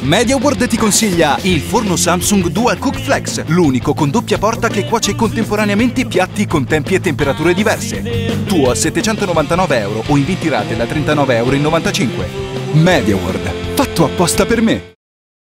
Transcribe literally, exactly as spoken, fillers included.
MediaWorld ti consiglia il forno Samsung Dual Cook Flex, l'unico con doppia porta che cuoce contemporaneamente piatti con tempi e temperature diverse. Tuo a settecentonovantanove euro o in venti rate da trentanove e novantacinque euro. MediaWorld, fatto apposta per me.